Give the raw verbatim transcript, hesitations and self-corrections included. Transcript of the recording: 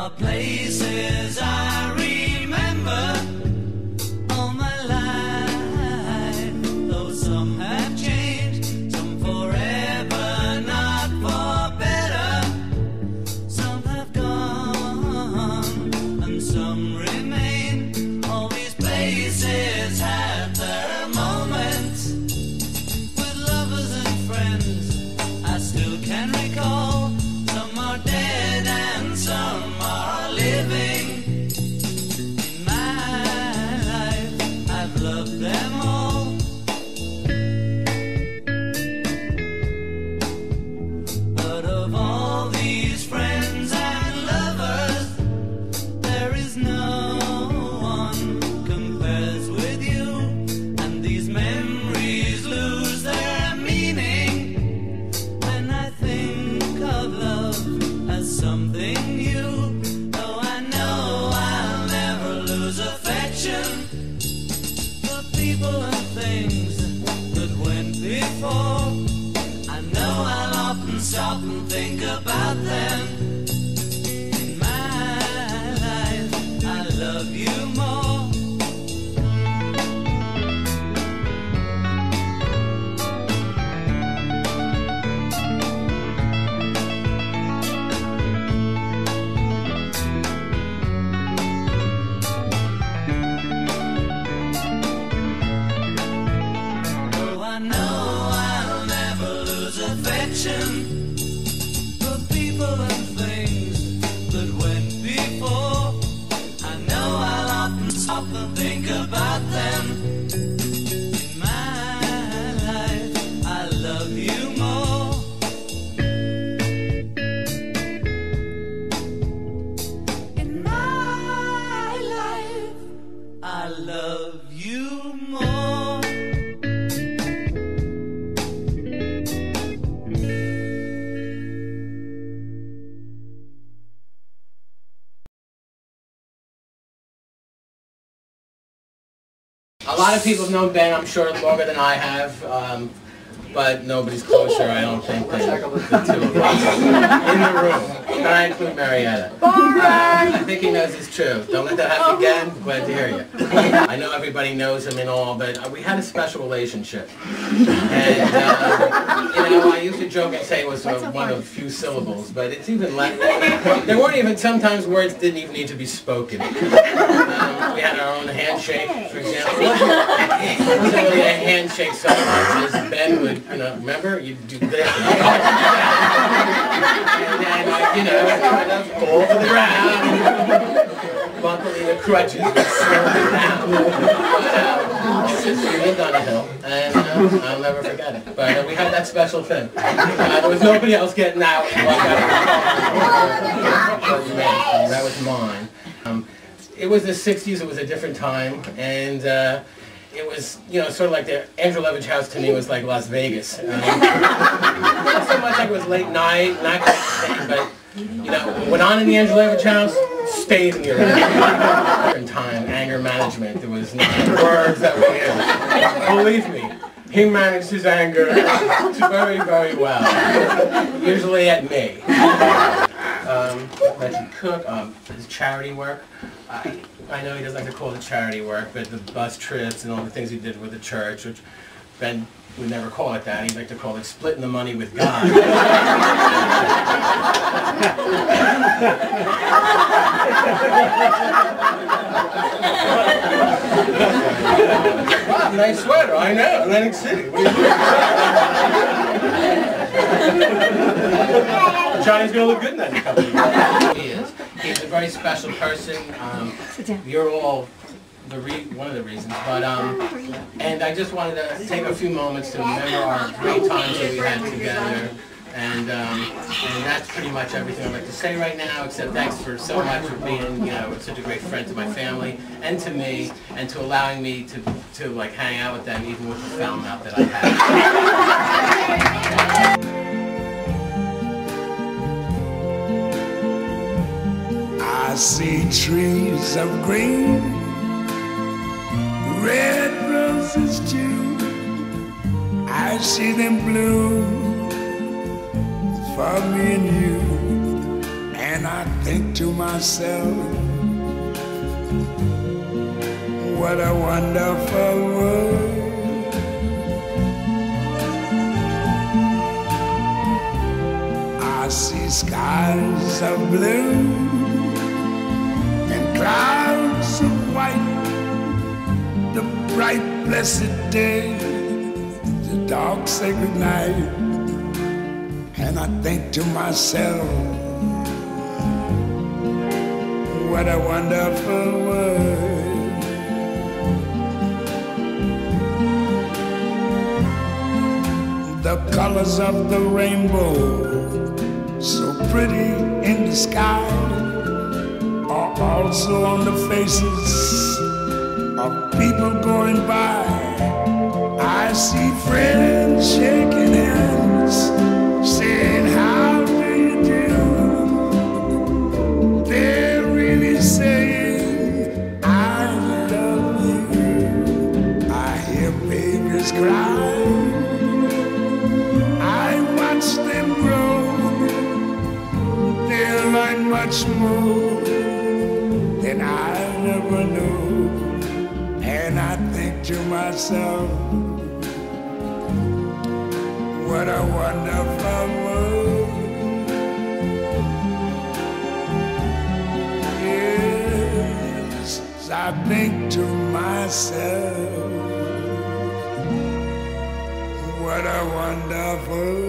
are places I remember all my life, though some have changed, some forever, not for better. Some have gone and some remain. All these places have their moments with lovers and friends I still can recall. Some are dead and some are living. In my life I've loved them all, but of all these friends and lovers, there is no one compares with you. And these memories lose their meaning when I think of love as something new. Though I know I'll never lose affection for people and things that went before. I know I'll often stop and think about them. In my life I love you more. Though I know I'll never lose affection for people and things that went before. I know I'll often stop and think about them. In my life I love you more. In my life I love you more. A lot of people have known Ben, I'm sure, longer than I have, um, but nobody's closer, I don't think, than the two of us in the room. And I include Marietta. Uh, I think he knows it's true. Don't let that happen again. Glad to hear you. I know everybody knows him and all, but we had a special relationship. And, uh, you know, I used to joke and say it was uh, one of few syllables, but it's even less. There weren't even, sometimes words didn't even need to be spoken. Um, we had our own handshake, for example. It wasn't really a handshake so much as Ben would, you know, remember? You'd do this. And then, uh, you know, kind of fall to the ground. Buckling the crutches, but slowly down. But, uh, it's just, we lived on a hill, and uh, I'll never forget it. But uh, we had that special thing. Uh, there was nobody else getting out. That was mine. Um, it was the sixties, it was a different time, and uh, it was, you know, sort of like the Andrew Levitch house to me was like Las Vegas. Um, not so much like it was late night, not quite the same, but, you know, what went on in the Andrew Levitch house stayed in your life. Different time, anger management, there was no words that were used. Believe me, he managed his anger very, very well. Usually at me. Um, let you cook, um, his charity work. I, I know he doesn't like to call it charity work, but the bus trips and all the things he did with the church, which Ben would never call it that. He'd like to call it splitting the money with God. Wow, nice sweater. I know, Atlantic City. What are you doing? Johnny's going to look good in that couple of years. He is. He's a very special person. Um, you're all the re one of the reasons, but um, and I just wanted to take a few moments to remember our great times that we had together, and um, and that's pretty much everything I'd like to say right now. Except thanks for so much for being, you know, such a great friend to my family and to me, and to allowing me to to like hang out with them even with the foul mouth that I have. I see trees of green, red roses too. I see them bloom for me and you. And I think to myself, myself, what a wonderful world. I see skies of blue and clouds of white, the bright blessed day, the dark sacred night, and I think to myself, what a wonderful world. The colors of the rainbow, so pretty in the sky, are also on the faces of people going by. I see friends shaking hands, saying, how do you do? They're really saying, I love you. I hear babies cry, I watch them grow. They'll learn much more than I never knew. And I think to myself, what a wonderful world. Yes, I think to myself, what a wonderful